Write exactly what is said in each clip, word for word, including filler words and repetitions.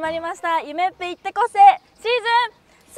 まりました夢っぺ行ってこせシーズンス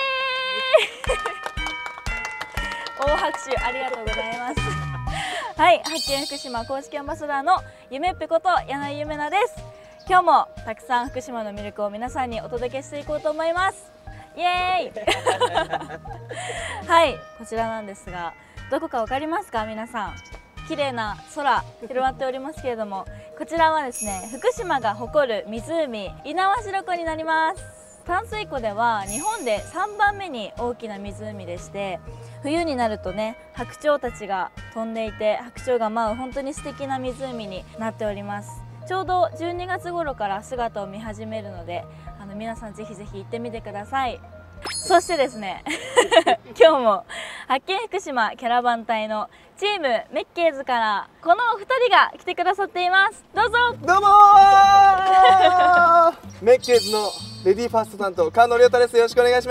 リー大拍手ありがとうございますはい、発見福島公式アンバサダーの夢っぺこと柳井ゆめなです。今日もたくさん福島の魅力を皆さんにお届けしていこうと思います。イエーイはい、こちらなんですがどこかわかりますか皆さん。綺麗な空広がっておりますけれども、こちらはですね福島が誇る湖猪苗代湖になります。淡水湖では日本でさんばんめに大きな湖でして、冬になるとね白鳥たちが飛んでいて白鳥が舞う本当に素敵な湖になっております。ちょうどじゅうにがつ頃から姿を見始めるので、あの皆さんぜひぜひ行ってみてください。そしてですね今日も発見福島キャラバン隊のチームメッケーズからこのお二人が来てくださっています。どうぞ。 どうもーメッケーズのレディーファースト担当菅野亮太です。よろしくお願いします。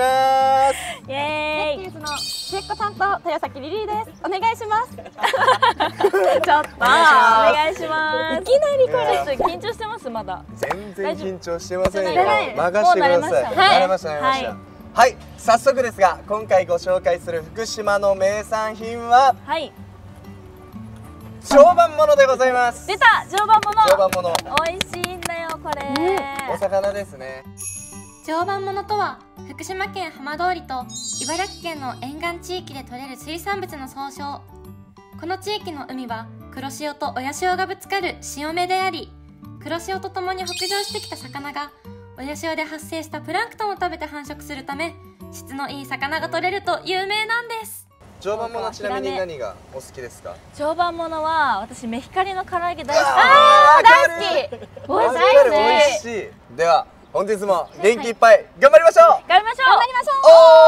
イエーイ。 メッケーズの末っ子担当豊崎リリーです。お願いします。 ちょっとお願いします。いきなりこれ緊張してます。まだ全然緊張してませんよ。 大丈夫任せてください。 もう慣れました慣れました慣れました。はい、早速ですが今回ご紹介する福島の名産品ははい常磐ものでございます。 出た常磐もの。 常磐もの美味しいんだよこれ、 うん、お魚ですね。 常磐ものとは福島県浜通りと茨城県の沿岸地域で採れる水産物の総称。この地域の海は黒潮と親潮がぶつかる潮目であり、黒潮とともに北上してきた魚が親潮で発生したプランクトンを食べて繁殖するため質のいい魚が取れると有名なんです。 常磐ものちなみに何がお好きですか？ 常磐ものは私メヒカリの唐揚げ大好き。 あー大好き。 大好き。 美味しい。では本日も元気いっぱい頑張りましょう。 頑張りましょう。頑張りまし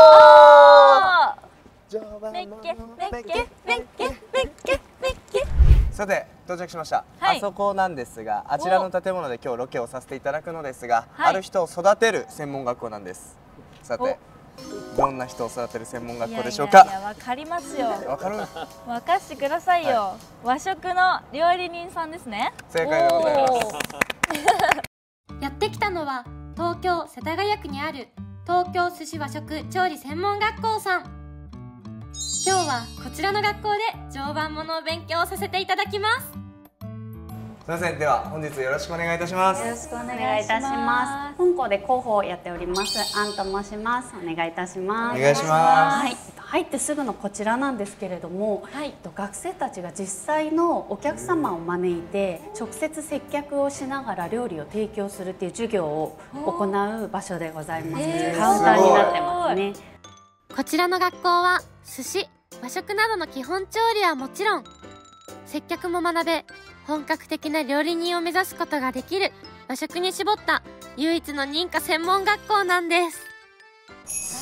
ょう。 常磐メッケものメッケメッケメッケメッケ。 さて到着しました、 はい、 あそこなんですが、あちらの建物で今日ロケをさせていただくのですが、 はい、 ある人を育てる専門学校なんです。さてどんな人を育てる専門学校でしょうか？ いやいやいやわかりますよ。 わかる？ わかしてくださいよ、はい、和食の料理人さんですね。 正解でございますやってきたのは東京世田谷区にある東京寿司和食調理専門学校さん。今日はこちらの学校で常磐ものを勉強させていただきます。 すみません、では本日よろしくお願いいたします。 よろしくお願お願いいたしいしま。 ますす。本校で広報をやっておりますアンと申します。お願いいたします。 お願いします。 はい、入ってすぐのこちらなんですけれども、はい、学生たちが実際のお客様を招いて直接接客をしながら料理を提供するっていう授業を行う場所でございます。カウンターになってますね。 こちらの学校は寿司、和食などの基本調理はもちろん接客も学べ、本格的な料理人を目指すことができる和食に絞った唯一の認可専門学校なんです。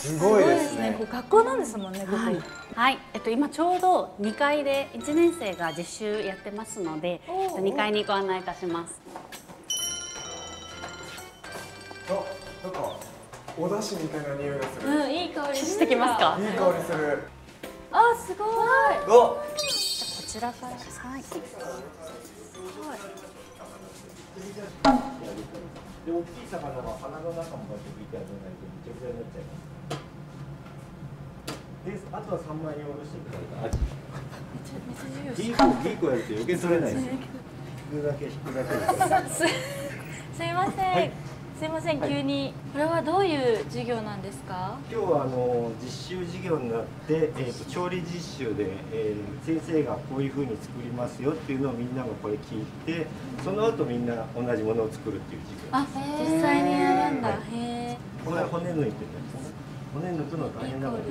すごいですね。 学校なんですもんね、ここ。 はい、はい、えっと今ちょうどにかいでいちねん生が実習やってますので、にかいにご案内いたします。 あ、なんかお出汁みたいな匂いがする。 うん、いい香りしてきますか？ いい香りする。 あ、すごい。 お、 こちらから、はい。 で、大きい魚は鼻の中もこうやって拭いてあげないとぐちゃぐちゃになっちゃいます。で、あとは三枚におろしていただいたアジ。ギーコギーコやると余計取れないですよ。引くだけ引くだけです。 す、すいません。はい、すいません、急に、これはどういう授業なんですか？ 今日はあの実習授業になって、えー、と調理実習で、えー、先生がこういうふうに作りますよっていうのをみんながこれ聞いて、その後みんな同じものを作るっていう授業。 あ、実際にやるんだ。へえ。 これは骨抜いてるやつです。骨抜くの大変だから。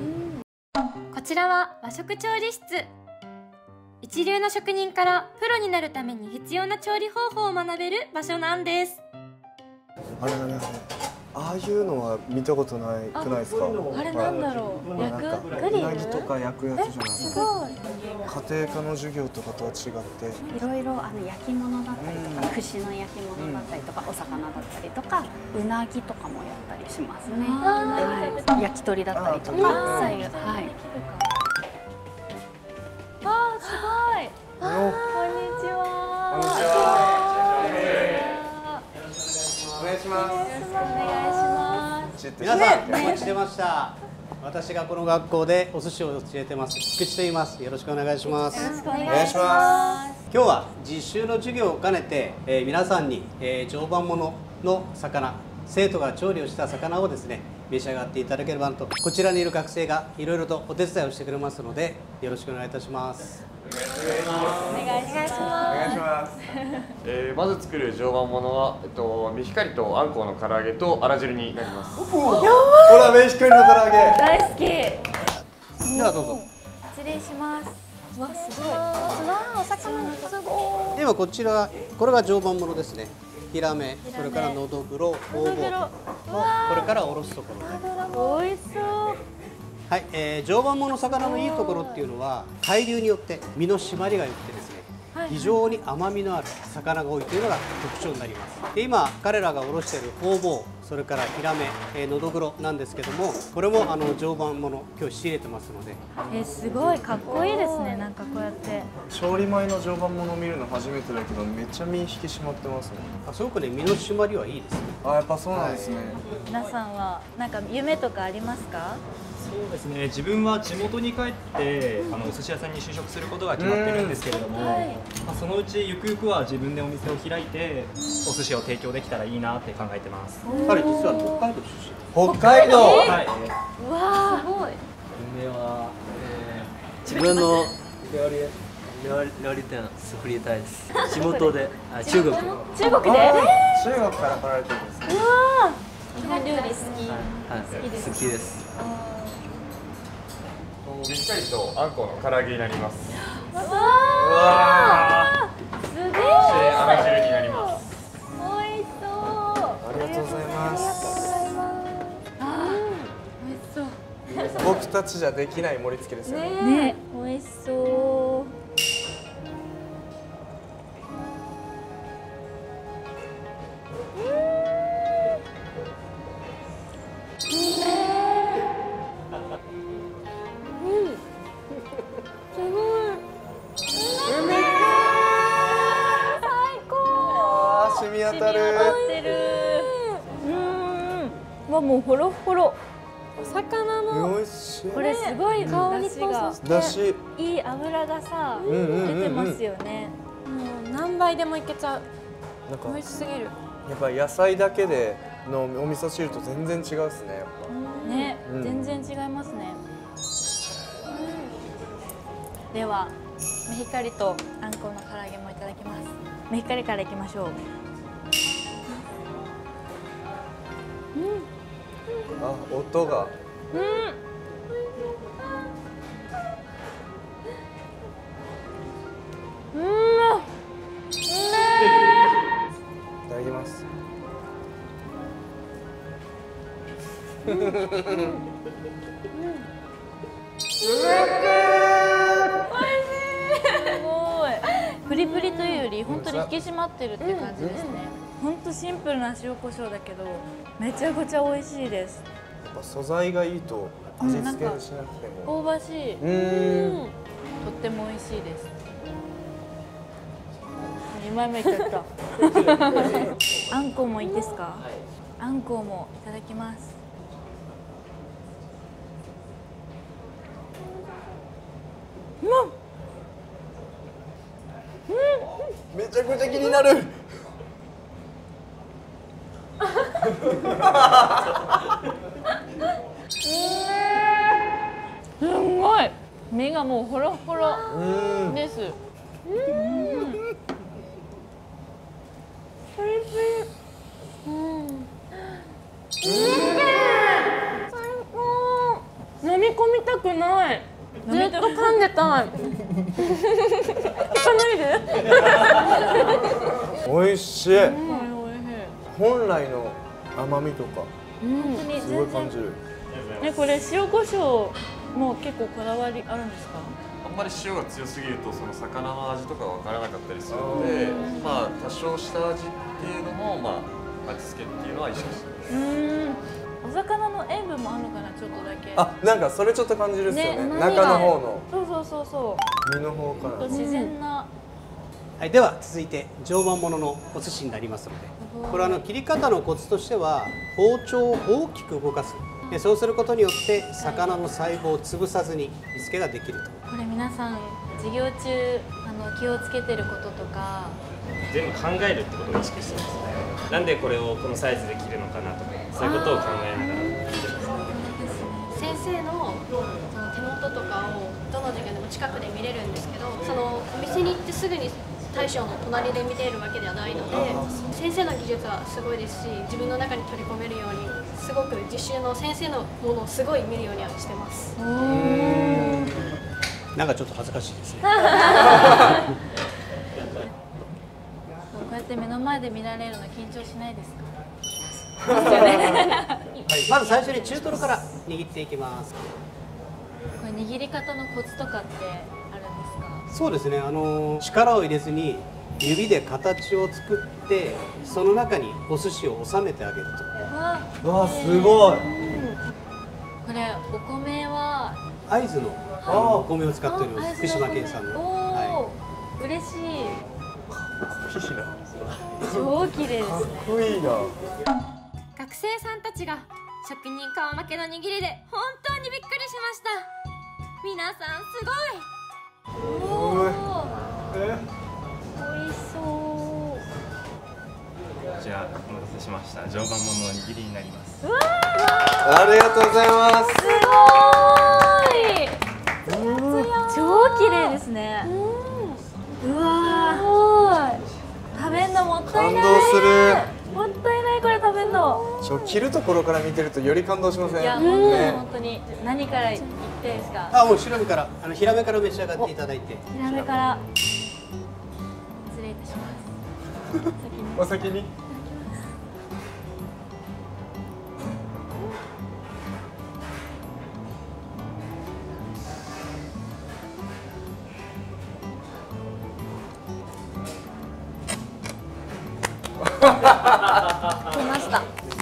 こちらは和食調理室。一流の職人からプロになるために必要な調理方法を学べる場所なんです。 あれなんですね。ああいうのは見たことないくないですか？ あれなんだろう。焼くグリル？ うなぎとか焼くやつじゃないですか。 ごい。 家庭科の授業とかとは違って、 いろいろあの焼き物だったりとか、串の焼き物だったりとか、お魚だったりとか、うなぎとかもやったりしますね。はい、焼き鳥だったりとか、左右、はい。 あー、すごい。こんにちは。 こんにちは。お願いします。 おシュッと皆さん、 ねお待ちしてました。私がこの学校でお寿司を教えてます。菊池と言います。よろしくお願いします。 よろしくお願いお願いします今日は実習の授業を兼ねて、えー皆さんに、えー常磐ものの魚、生徒が調理をした魚をですね召し上がっていただければなと、こちらにいる学生がいろいろとお手伝いをしてくれますので、よろしくお願いいたします。 お願いします。 お願いしますえー、まず作る常磐ものは、えっと、メヒカリとあんこうの唐揚げとあら汁になります。 ほらメヒカリの唐揚げ大好き。 ではどうぞ。 失礼します。わ、すごい。わ、お魚すごい。 ではこちら、これが常磐ものですね。ヒラメ、それからのどぐろ、ホウボウ、これからおろすところで。 美味しそう。 はい、えー、常磐もの魚のいいところっていうのは海流によって身の締まりが良くてですね、非常に甘みのある魚が多いというのが特徴になります。で今彼らがおろしているホウボウ、それからヒラメ、えー、のどぐろなんですけども、これもあの常磐もの今日仕入れてますので。 え、すごいかっこいいですね。なんかこうやって。 調理前の常磐もの見るの初めてだけどめっちゃ身引き締まってますね。 あ、すごくね身の締まりはいいですね。 あ、やっぱそうなんですね、 皆さんはなんか夢とかありますか？ そうですね、自分は地元に帰ってあのお寿司屋さんに就職することが決まってるんですけれども、まあ、そのうちゆくゆくは自分でお店を開いてお寿司を提供できたらいいなって考えてます。 彼実は北海道出身。 北海道、 はい、 うわー、すごい。 夢は、えー、自分の料理料理料理店作りたいです。地元で、あ、中国。 中国で？ 中国から来られてるんですね。 うわー、日本料理好き。 はい、好きです。 メヒカリとあんこうの唐揚げになります。 うわー、すごい。 そしてあら汁になります。 美味しそう。 ありがとうございますあー、美味しそう。 僕たちじゃできない盛り付けですよね。 ね、美味しそう。 あー、染み当たる。 ってる。うーん。わ、もうほろほろ。 お魚の美味しい。 これすごい香りとがそしてだし、 いい油がさ、 んうんうんうん出てますよね。 もう何倍でもいけちゃう。 なんか美味しすぎる。 やっぱ野菜だけでのお味噌汁と全然違うですね。やっぱ。 ね、 うん全然違いますね。ではメヒカリとあんこうの唐揚げもいただきます。メヒカリからいきましょう。 あ、音が。 うん。うん。 いただきます。 すごい。プリプリというより本当に引き締まってるっていう感じですね。本当シンプルな塩コショウだけどめちゃくちゃ美味しいです。 やっぱ素材がいいと味付けしなくても。 香ばしい。 うーん。 とっても美味しいです。にまいめいっちゃった。あんこうもいいですか？あんこうもいただきます。 めちゃくちゃ気になる。 すんごい。身がもうホロホロうん。 です。うん。飲み込みたくない。ずっと噛んでたい。聞かないで。 美味しい。 美味しい。 本来の甘みとか本当にすごい全然。 感じる。 ね、これ塩コショウも結構こだわりあるんですか？ あんまり塩が強すぎるとその魚の味とかわからなかったりするので、まあ多少下味っていうのもまあ味付けっていうのは意識してます。 うーん。お魚の塩分もあるのかな、ちょっとだけ。 あ、なんかそれちょっと感じるっすよね。 ね中の方のそうそうそうそう。 身の方から。 自然なはい、では続いて常磐もののお寿司になりますので、これはあの切り方のコツとしては包丁を大きく動かす。でそうすることによって魚の細胞を潰さずに煮付けができると。 これ皆さん授業中あの気をつけてることとか全部考えるってことを意識してますね。なんでこれをこのサイズで切るのかなとか、そういうことを考えながら切ってます。 先生のその手元とかをどの授業でも近くで見れるんですけど、そのお店に行ってすぐに大将の隣で見ているわけではないので、先生の技術はすごいですし、自分の中に取り込めるようにすごく実習の先生のものをすごい見るようにはしてます。 なんかちょっと恥ずかしいですね。 こうやって目の前で見られるの緊張しないですか？ はい、まず最初に中トロから握っていきます。 これ握り方のコツとかってあるんですか？ そうですね、あの力を入れずに指で形を作ってその中にお寿司を収めてあげると。 わあすごい。 これお米は会津のお米を使っております。福島県産の。 おお、嬉しい。超綺麗ですね。 かっこいいな。 学生さんたちが職人顔負けの握りで本当にびっくりしました。皆さんすごい。 おお、 え美味しそう。 こちらお待たせしました。常磐もの握りになります。 うわありがとうございます。 すごい。超綺麗ですね。うわー、食べんのもったいない。 感動する。 もったいない、これ食べんの。 ちょ切るところから見てるとより感動しません？ いや、 ね、 本当に何からいってですか？ あ、もう白身から、あのヒラメから召し上がっていただいて。 ヒラメから。失礼いたします。 お先に。 来ました。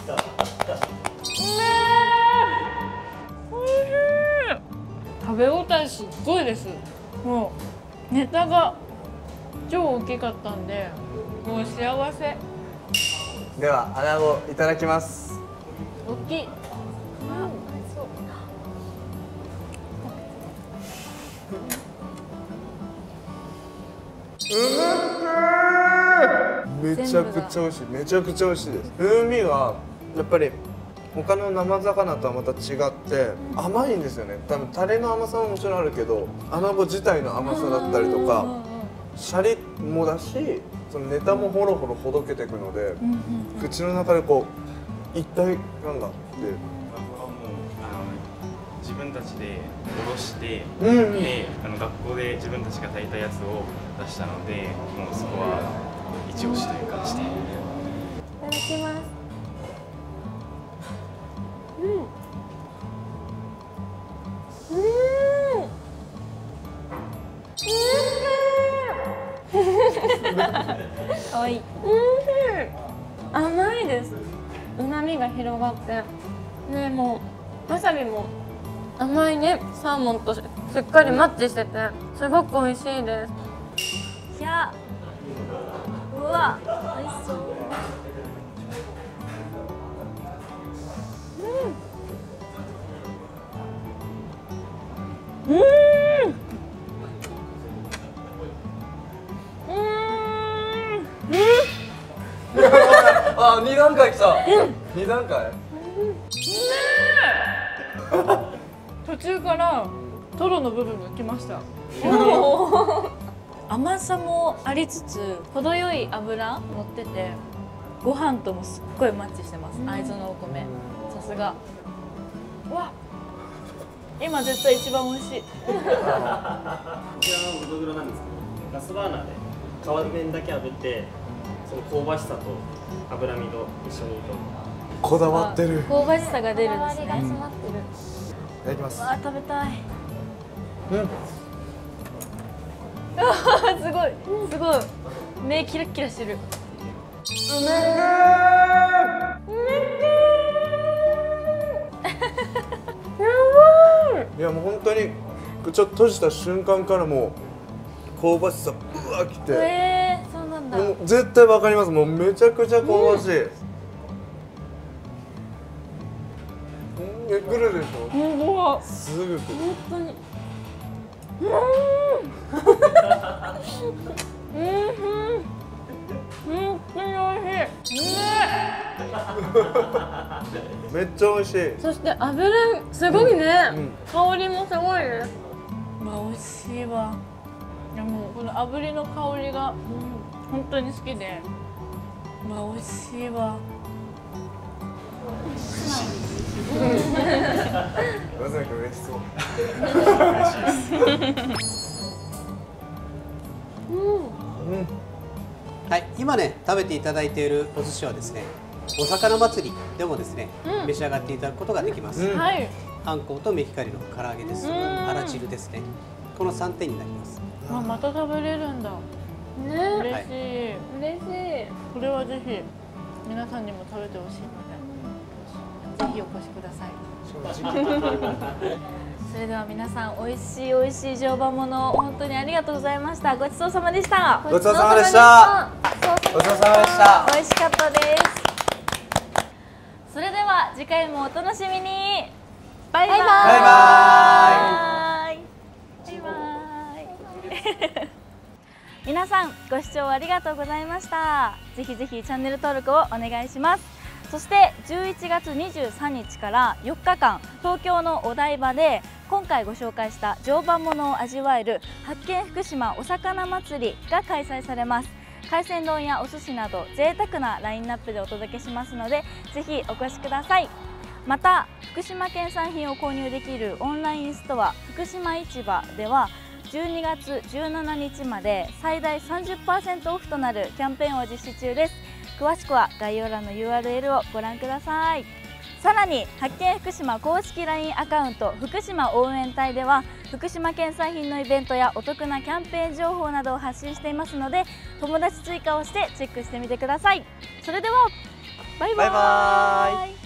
食べ応えすっごいです。もうネタが超大きかったんで、もう幸せ。 では穴子いただきます。 大きい。 めちゃくちゃ美味しい。めちゃくちゃ美味しいです。風味がやっぱり他の生魚とはまた違って甘いんですよね。多分タレの甘さももちろんあるけど、穴子自体の甘さだったりとか、シャリもだし、そのネタもほろほろほどけていくので、口の中でこう一体感があって。 自分たちでおろして、 うんうん、 であの学校で自分たちが炊いたやつを出したので、もうそこは一押しというかして。いただきます。うん。うん。かわいい。甘いです。旨味が広がって、ね、もうわさびも甘いね、サーモンとしっかりマッチしててすごく美味しいです。いや、うわ、美味しそう。うん。うん。うん。 あ、二段階来た。二段階。 途中からトロの部分が来ました。甘さもありつつ程よい脂乗ってて、ご飯ともすっごいマッチしてます。会津のお米、さすが。わ、今絶対一番美味しい。 こちらのブドグロなんですけど、ガスバーナーで皮面だけ炙って、その香ばしさと脂身と一緒にと。 こだわってる。 香ばしさが出るんですね。 うん、いただきます。 わあ、食べたい。 うん。 あー、すごい、すごい。目キラキラしてる。うめえ。うめえ。 いやもう本当に口を閉じた瞬間からもう香ばしさうわーきて。 えだ。 もう絶対わかります。もうめちゃくちゃ香ばしい。うん、え、くるでしょ。 もうすぐくる。 本当に。うん。うん。うん。本当に美味しい。 めっちゃ美味しい。 そして油すごいね。香りもすごいね。まあ美味しいわ。いやもうこの炙りの香りが、うん、本当に好きで。まあ美味しいわ。 まさか嬉しそう。 うん。はい、今ね食べていただいているお寿司はですね、お魚祭りでもですね、うん、召し上がっていただくことができます。うん、はい。あんこうとメヒカリの唐揚げです。あら汁ですね。このさんてんになります。 あ、また食べれるんだ。ね、嬉しい、はい、嬉しい。これはぜひ皆さんにも食べてほしいので、ぜひお越しください。それでは皆さん、美味しい美味しい常磐もの本当にありがとうございました。ごちそうさまでした。 ごちそうさまでした。ごちそうさまでした。 美味しかったです。それでは次回もお楽しみに。バイバイ。バイバイ。バイバイ。皆さんご視聴ありがとうございました。ぜひぜひチャンネル登録をお願いします。そしてじゅういちがつにじゅうさんにちからよっかかん、東京のお台場で今回ご紹介した常磐ものを味わえる発見福島お魚祭りが開催されます。海鮮丼やお寿司など贅沢なラインナップでお届けしますので、ぜひお越しください。また福島県産品を購入できるオンラインストア福島市場ではじゅうにがつじゅうしちにちまで最大 さんじゅっパーセント オフとなるキャンペーンを実施中です。詳しくは概要欄の ユーアールエル をご覧ください。さらに発見福島公式 ライン アカウント福島応援隊では福島県産品のイベントやお得なキャンペーン情報などを発信していますので、友達追加をしてチェックしてみてください。それではバイバーイ。バイバーイ。